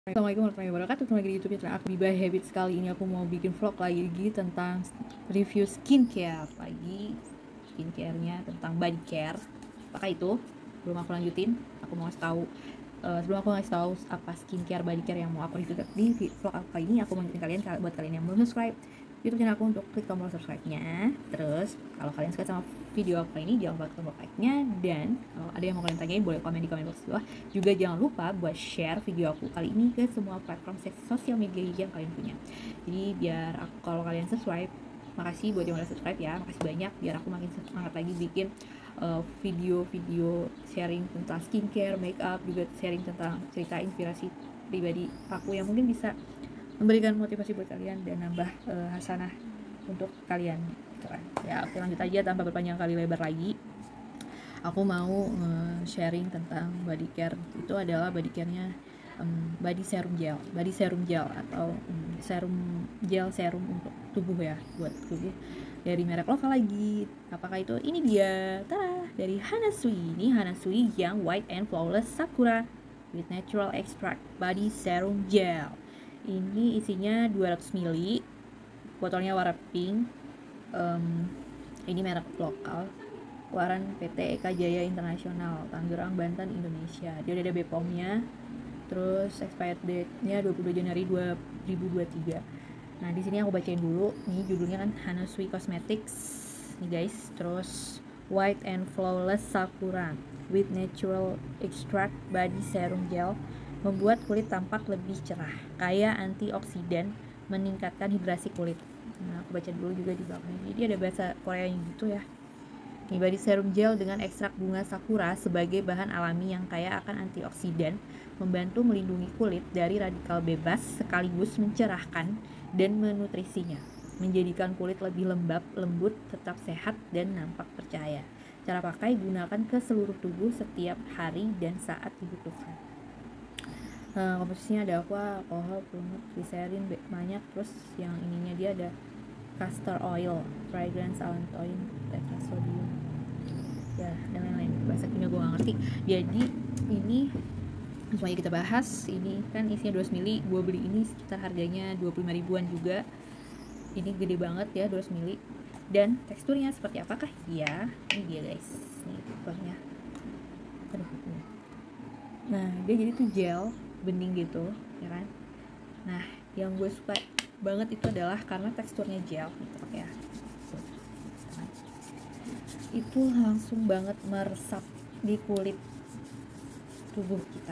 Assalamualaikum warahmatullahi wabarakatuh. Kembali lagi di YouTube channel aku Biba Habits. Kali ini aku mau bikin vlog lagi tentang review skincare lagi. Skincare-nya tentang body care. Apakah itu? Belum aku lanjutin. Aku mau kasih tahu. Sebelum aku ngasih tahu apa skincare body care yang mau aku review di vlog aku kali ini, aku mau ingetin kalian, buat kalian yang belum subscribe YouTube channel aku, untuk klik tombol subscribe-nya. Terus kalau kalian suka sama video aku ini, jangan lupa tombol like-nya. Dan kalau ada yang mau kalian tanyain, boleh komen di komen box bawah. Juga jangan lupa buat share video aku kali ini ke semua platform sosial media yang kalian punya. Jadi biar aku, kalau kalian subscribe, makasih buat yang udah subscribe ya, makasih banyak, biar aku makin semangat lagi bikin video-video sharing tentang skincare, makeup, juga sharing tentang cerita inspirasi pribadi aku yang mungkin bisa memberikan motivasi buat kalian dan nambah hasanah untuk kalian gitu kan. Ya oke, lanjut aja tanpa berpanjang kali lebar lagi. Aku mau sharing tentang body care. Itu adalah body care-nya body serum gel atau serum untuk tubuh ya, buat tubuh, dari merek lokal lagi. Apakah itu? Ini dia, tada, dari Hanasui. Ini Hanasui yang White and Flawless Sakura with natural extract body serum gel. Ini isinya 200 ml, botolnya warna pink. Ini merek lokal, keluaran PT Eka Jaya Internasional, Tangerang, Banten, Indonesia. Dia ada BPOM-nya. Terus expired date-nya 22 Januari 2023. Nah, di sini aku bacain dulu. Nih judulnya kan Hanasui Cosmetics. Nih guys, terus White and Flawless Sakura with natural extract body serum gel membuat kulit tampak lebih cerah, kaya antioksidan, meningkatkan hidrasi kulit. Nah, aku baca dulu juga di belakangnya. Jadi ada bahasa Koreanya gitu ya. Nih, body serum gel dengan ekstrak bunga sakura sebagai bahan alami yang kaya akan antioksidan, membantu melindungi kulit dari radikal bebas sekaligus mencerahkan dan menutrisinya, menjadikan kulit lebih lembut, tetap sehat, dan nampak percaya. Cara pakai: gunakan ke seluruh tubuh setiap hari dan saat dibutuhkan. Komposisinya ada aqua, alkohol, pelumet, gliserin banyak. Terus yang ininya dia ada castor oil, fragrance, allantoin, tetrasodium, ya dan lain-lain. Bahasa kimia gue gak ngerti. Jadi ini semuanya kita bahas. Ini kan isinya 200 ml. Gue beli ini sekitar harganya 25 ribuan juga. Ini gede banget ya, 200 ml. Dan teksturnya seperti apakah? Ya, ini dia guys. Nih teksturnya. Aduh. Nah, dia jadi tuh gel bening gitu, ya kan? Nah, yang gue suka banget itu adalah karena teksturnya gel gitu ya. Itu langsung banget meresap di kulit tubuh kita.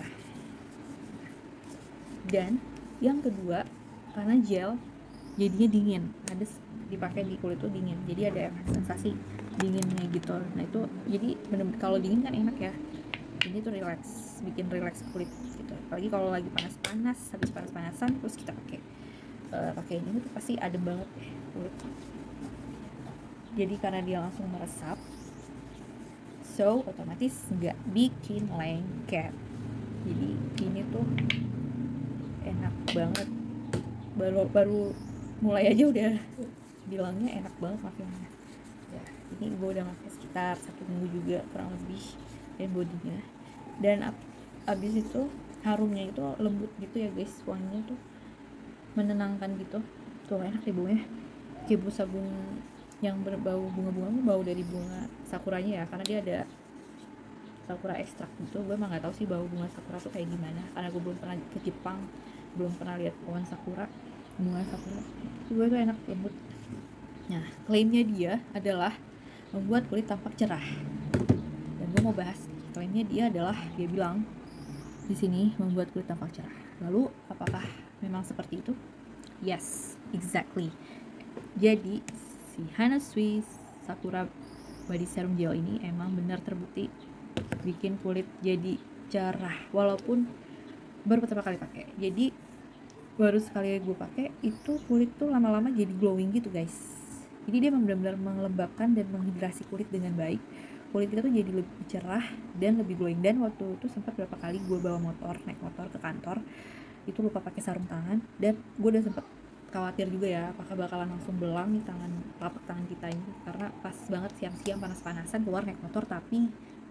Dan yang kedua, karena gel jadinya dingin, ada dipakai di kulit tuh dingin, jadi ada sensasi dinginnya gitu. Nah itu jadi bener-bener, kalau dingin kan enak ya, ini tuh relax, bikin relax kulit gitu. Apalagi kalau lagi panas-panas, habis panas-panasan terus kita pakai ini tuh pasti adem banget deh kulit. Jadi karena dia langsung meresap, so otomatis nggak bikin lengket. Jadi ini tuh enak banget. Baru mulai aja udah bilangnya enak banget makanya. Ya, ini gue udah pakai sekitar 1 minggu juga kurang lebih, dan bodinya. Dan abis itu harumnya itu lembut gitu ya guys, wanginya tuh menenangkan gitu. Tuh enak deh baunya, kayak bau sabun yang berbau bunga-bunga, bau dari bunga sakuranya ya, karena dia ada sakura ekstrak gitu. Gue emang gak tahu sih bau bunga sakura tuh kayak gimana, karena gue belum pernah ke Jepang, belum pernah lihat pohon sakura, bunga sakura. Gue tuh enak, lembut. Nah, klaimnya dia adalah membuat kulit tampak cerah. Dan gue mau bahas, klaimnya dia adalah, dia bilang di sini membuat kulit tampak cerah. Lalu apakah memang seperti itu? Yes, exactly. Jadi si Hanasui Sakura Body Serum Gel ini emang benar terbukti bikin kulit jadi cerah, walaupun baru pertama kali pakai. Jadi baru sekali gue pakai itu kulit tuh lama-lama jadi glowing gitu guys. Jadi dia benar-benar melembabkan dan menghidrasi kulit dengan baik. Kulit kita tuh jadi lebih cerah dan lebih glowing. Dan waktu itu sempat berapa kali gue naik motor ke kantor, itu lupa pakai sarung tangan, dan gue udah sempet khawatir juga ya apakah bakalan langsung belang nih telapak tangan kita ini, karena pas banget siang-siang panas-panasan keluar naik motor, tapi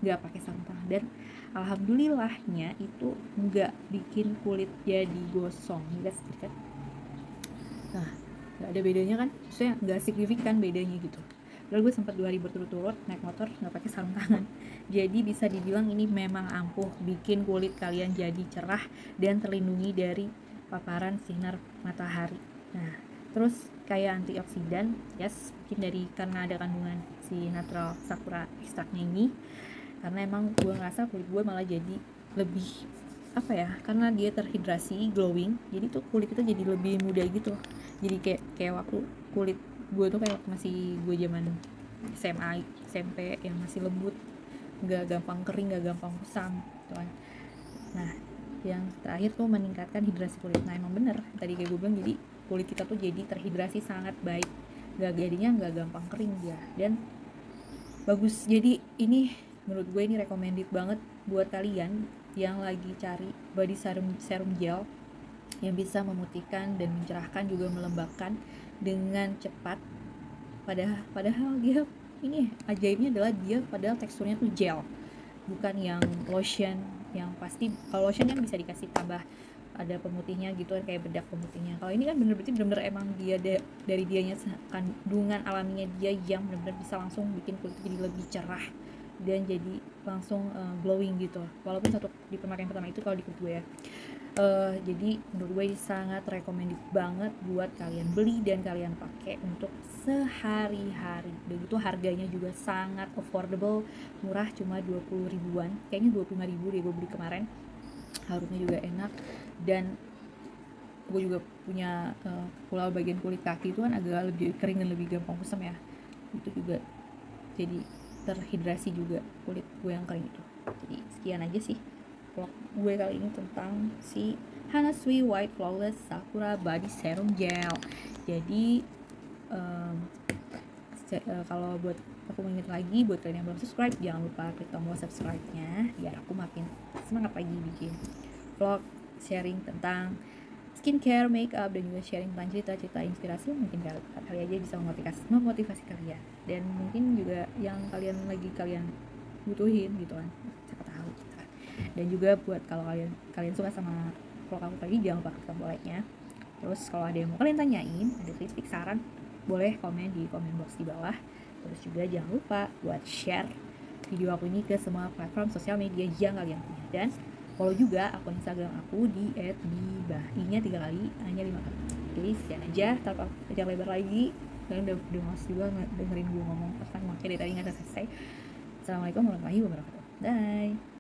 nggak pakai sarung tangan, dan alhamdulillahnya itu nggak bikin kulit jadi gosong guys. Nah, nggak ada bedanya kan, maksudnya nggak signifikan bedanya gitu. Lalu gue sempat 2 hari berturut-turut naik motor nggak pakai sarung tangan, jadi bisa dibilang ini memang ampuh bikin kulit kalian jadi cerah dan terlindungi dari paparan sinar matahari. Nah, terus kayak antioksidan, yes, mungkin karena ada kandungan si natural sakura ekstraknya ini, karena emang gue ngerasa kulit gue malah jadi lebih apa ya, karena dia terhidrasi, glowing, jadi tuh kulit kita jadi lebih muda gitu. Jadi kayak waktu kulit gue tuh kayak waktu masih gue zaman SMA SMP yang masih lembut, nggak gampang kering, nggak gampang kusam gitu kan. Nah, yang terakhir tuh meningkatkan hidrasi kulit. Nah, emang bener tadi kayak gue bilang, jadi kulit kita tuh jadi terhidrasi sangat baik, nggak gampang kering dia, dan bagus. Jadi ini menurut gue ini recommended banget buat kalian yang lagi cari body serum gel yang bisa memutihkan dan mencerahkan juga melembabkan dengan cepat. Padahal dia ini ajaibnya adalah dia padahal teksturnya tuh gel, bukan yang lotion. Yang pasti kalau lotion kan bisa dikasih tambah ada pemutihnya gitu kan, kayak bedak pemutihnya. Kalau ini kan bener-bener emang dia dari dianya kandungan alaminya dia yang bener-bener bisa langsung bikin kulit jadi lebih cerah dan jadi langsung glowing gitu, walaupun satu di pemakaian pertama itu kalau di kulit gue ya. Jadi menurut gue ini sangat recommended banget buat kalian beli dan kalian pakai untuk sehari-hari. Begitu harganya juga sangat affordable, murah, cuma 20 ribuan, kayaknya 25 ribu deh gue beli kemarin. Harumnya juga enak, dan gue juga punya pulau bagian kulit kaki itu kan agak lebih kering dan lebih gampang kusam ya, itu juga jadi terhidrasi juga kulit gue yang kering itu. Jadi sekian aja sih vlog gue kali ini tentang si Hanasui White Flawless Sakura Body Serum Gel. Jadi kalau buat aku mengingat lagi, buat kalian yang belum subscribe, jangan lupa klik tombol subscribe-nya biar aku makin semangat lagi bikin vlog sharing tentang skincare, makeup, dan juga sharing tentang cerita-cerita inspirasi yang mungkin kali aja bisa memotivasi kalian, dan mungkin juga yang kalian butuhin gitu kan, siapa tahu gitu kan. Dan juga buat kalau kalian suka sama vlog aku tadi, jangan lupa klik tombol like-nya. Terus kalau ada yang mau kalian tanyain, ada kritik, saran, boleh komen di komen box di bawah. Terus juga jangan lupa buat share video aku ini ke semua platform sosial media yang kalian punya, dan follow juga akun Instagram aku di @bibahinya 3 kali, hanya 5 kali. Oke, sekian aja, tanpa panjang lebar lagi. Kalian udah males juga dengerin gue ngomong, kan makanya dari tadi nggak selesai. Assalamualaikum warahmatullahi wabarakatuh. Bye.